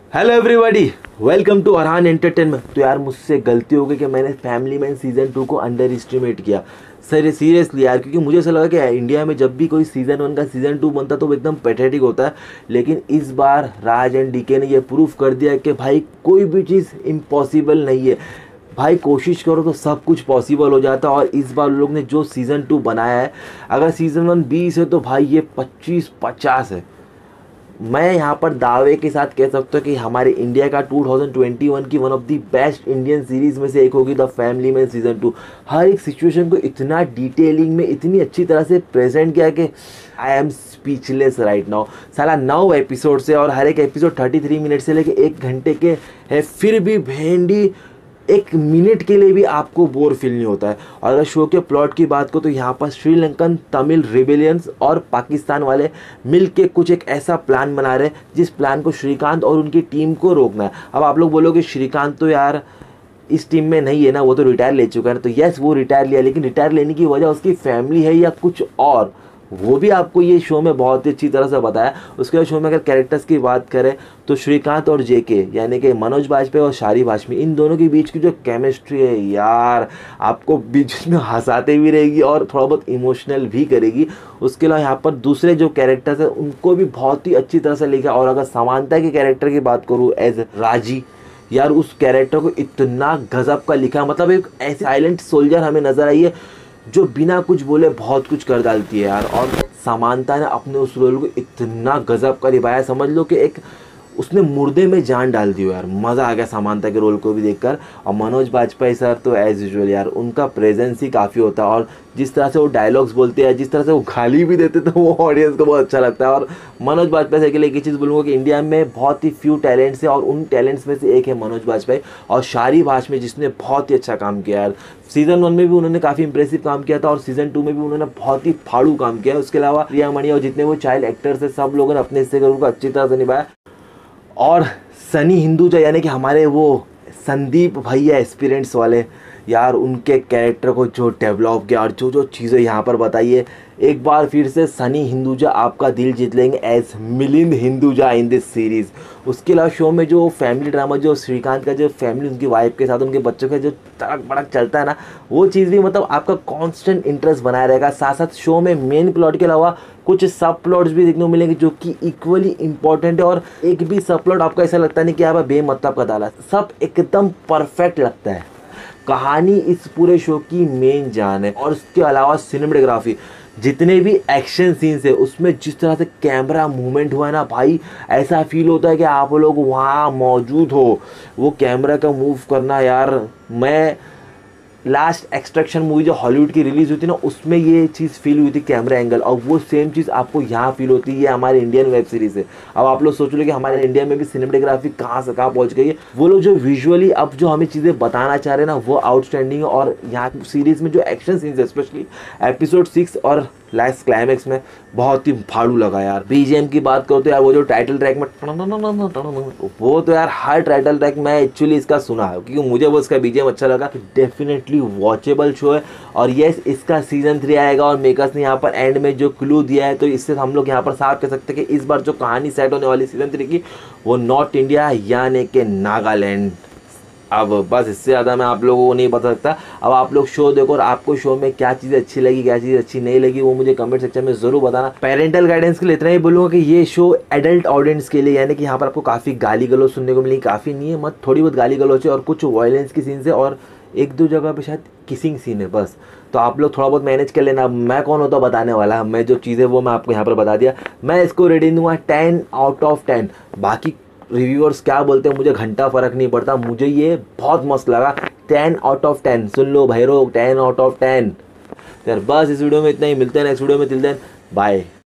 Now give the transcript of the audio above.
Hello everybody, welcome to Arhan entertainment. तो यार मुझसे गलती हो गई कि मैंने फैमिली मैन सीज़न 2 को अंडर एस्टिमेट किया। सर सीरियसली यार, क्योंकि मुझे ऐसा लगा कि इंडिया में जब भी कोई सीज़न 1 का सीज़न 2 बनता तो वो एकदम पैथेटिक होता है। लेकिन इस बार राज एंड डीके ने ये प्रूफ कर दिया कि भाई कोई भी चीज़ इम्पॉसिबल नहीं है। भाई कोशिश करो तो सब कुछ पॉसिबल हो जाता है। और इस बार लोग ने जो सीज़न 2 बनाया है, अगर सीज़न 1 20 है तो भाई ये 25-50 है। मैं यहाँ पर दावे के साथ कह सकता हूँ कि हमारे इंडिया का 2021 की one of the best Indian series में से एक होगी द फैमिली मैन सीज़न 2। हर एक सिचुएशन को इतना डिटेलिंग में इतनी अच्छी तरह से प्रेजेंट किया कि I am speechless right now. साला 9 एपिसोड से, और हर एक एपिसोड 33 मिनट से लेके 1 घंटे के है, फिर भी भेंडी 1 मिनट के लिए भी आपको बोर फील नहीं होता है। और अगर शो के प्लॉट की बात करो तो यहाँ पर श्रीलंकन तमिल रिबेलियंस और पाकिस्तान वाले मिल के कुछ एक ऐसा प्लान बना रहे हैं जिस प्लान को श्रीकांत और उनकी टीम को रोकना है। अब आप लोग बोलोगे श्रीकांत तो यार इस टीम में नहीं है ना, वो तो रिटायर ले चुका है। तो यस, वो रिटायर लिया, लेकिन रिटायर लेने की वजह उसकी फैमिली है या कुछ और, वो भी आपको ये शो में बहुत ही अच्छी तरह से बताया। उसके बाद शो में अगर कैरेक्टर्स की बात करें तो श्रीकांत और जेके यानी कि मनोज बाजपेयी और शारी भाशमी, इन दोनों के बीच की जो केमिस्ट्री है यार, आपको बीच में हंसाते भी रहेगी और थोड़ा बहुत इमोशनल भी करेगी। उसके अलावा यहाँ पर दूसरे जो कैरेक्टर्स हैं उनको भी बहुत ही अच्छी तरह से लिखा। और अगर समानता के कैरेक्टर की बात करूँ एज राजी, यार उस कैरेक्टर को इतना गजब का लिखा, मतलब एक ऐसी साइलेंट सोल्जर हमें नजर आई है जो बिना कुछ बोले बहुत कुछ कर डालती है यार। और समानता ने अपने उस रोल को इतना गजब का निभाया, समझ लो कि एक उसने मुर्दे में जान डाल दी यार। मज़ा आ गया समानता के रोल को भी देखकर। और मनोज बाजपेयी सर तो एज यूजुअल यार, उनका प्रेजेंस ही काफ़ी होता है। और जिस तरह से वो डायलॉग्स बोलते हैं, जिस तरह से वो गाली भी देते तो वो ऑडियंस को बहुत अच्छा लगता है। और मनोज बाजपेयी सर के लिए एक ही चीज़ बोलूँगा कि इंडिया में बहुत ही फ्यू टैलेंट्स है और उन टैलेंट्स में से एक है मनोज बाजपेयी और शारी भाशमी, जिसने बहुत ही अच्छा काम किया यार। सीज़न 1 में भी उन्होंने काफ़ी इंप्रेसिव काम किया था और सीज़न 2 में भी उन्होंने बहुत ही फाड़ू काम किया। उसके अलावा प्रिया मणि और जितने वो चाइल्ड एक्टर्स है, सब लोगों ने अपने हिस्से का उनको अच्छी तरह से निभाया। और सनी हिंदूजा यानी कि हमारे वो संदीप भैया एस्पिरेंट्स वाले, यार उनके कैरेक्टर को जो डेवलप किया और जो जो चीज़ें यहाँ पर बताइए, एक बार फिर से सनी हिंदूजा आपका दिल जीत लेंगे as Milind Hinduja in this series. उसके अलावा शो में जो फैमिली ड्रामा, जो श्रीकांत का जो फैमिली उनकी वाइफ के साथ उनके बच्चों का जो तड़क भड़क चलता है ना, वो चीज़ भी मतलब आपका कांस्टेंट इंटरेस्ट बनाए रहेगा। साथ साथ शो में मेन प्लॉट के अलावा कुछ सब प्लॉट्स भी देखने को मिलेंगे जो कि इक्वली इंपॉर्टेंट है। और एक भी सब प्लॉट आपको ऐसा लगता नहीं कि आप बेमतलब का डाला, सब एकदम परफेक्ट लगता है। कहानी इस पूरे शो की मेन जान है। और उसके अलावा सिनेमेटोग्राफी, जितने भी एक्शन सीन्स है उसमें जिस तरह से कैमरा मूवमेंट हुआ है ना भाई, ऐसा फील होता है कि आप लोग वहाँ मौजूद हो। वो कैमरा का मूव करना यार, मैं लास्ट एक्सट्रैक्शन मूवी जो हॉलीवुड की रिलीज हुई थी ना, उसमें ये चीज़ फील हुई थी कैमरा एंगल, और वो सेम चीज़ आपको यहाँ फील होती है। ये हमारे इंडियन वेब सीरीज़ है। अब आप लोग सोच लो कि हमारे इंडिया में भी सिनेमेटोग्राफी कहाँ से कहाँ पहुँच गई है। वो लोग जो विजुअली अब जो हमें चीज़ें बताना चाह रहे हैं ना, वो आउटस्टैंडिंग है। और यहाँ सीरीज़ में जो एक्शन सीन्स है, स्पेशली एपिसोड 6 और लास्ट क्लाइमैक्स में, बहुत ही फाड़ू लगा यार। बीजीएम की बात करो तो यार वो जो टाइटल ट्रैक में वो तो यार हर टाइटल ट्रैक मैं एक्चुअली इसका सुना है क्योंकि मुझे वो इसका बीजीएम अच्छा लगा। डेफिनेटली वॉचेबल शो है। और यस, इसका सीजन 3 आएगा और मेकर्स ने यहाँ पर एंड में जो क्लू दिया है, तो इससे हम लोग यहाँ पर साफ कह सकते हैं कि इस बार जो कहानी सेट होने वाली सीजन 3 की, वो नॉर्थ इंडिया यानी कि नागालैंड। अब बस इससे ज़्यादा मैं आप लोगों को नहीं बता सकता। अब आप लोग शो देखो और आपको शो में क्या चीज़ अच्छी लगी, क्या चीज़ अच्छी नहीं लगी, वो मुझे कमेंट सेक्शन में ज़रूर बताना। पेरेंटल गाइडेंस के लिए इतना ही बोलूँगा कि ये शो एडल्ट ऑडियंस के लिए, यानी कि यहाँ पर आपको काफ़ी गाली गलौज सुनने को मिलेगी। काफ़ी नहीं है, मत थोड़ी बहुत गाली गलौज है और कुछ वायलेंस की सीन्स है और 1-2 जगह पे शायद किसिंग सीन है बस। तो आप लोग थोड़ा बहुत मैनेज कर लेना। मैं कौन होता बताने वाला, मैं जो चीज़ें वो मैं आपको यहाँ पर बता दिया। मैं इसको रेटिंग दूंगा 10 आउट ऑफ 10। बाकी रिव्यूअर्स क्या बोलते हैं मुझे घंटा फ़र्क नहीं पड़ता, मुझे ये बहुत मस्त लगा। 10 आउट ऑफ 10 सुन लो भैरो, 10 आउट ऑफ 10। यार बस इस वीडियो में इतना ही, मिलते हैं नेक्स्ट वीडियो में। Till then bye.